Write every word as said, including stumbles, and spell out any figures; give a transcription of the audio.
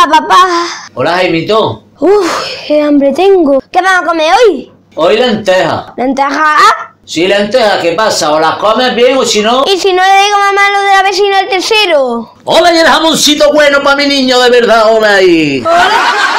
Hola, papá. Hola, Jaimito. Uf, qué hambre tengo. ¿Qué vamos a comer hoy? Hoy lentejas. ¿Lentejas? Sí, lentejas, ¿qué pasa? O las comes bien o si no... ¿Y si no le digo a mamá lo de la vecina del tercero? Hola, y el jamoncito bueno para mi niño, de verdad, hola ahí. Hola.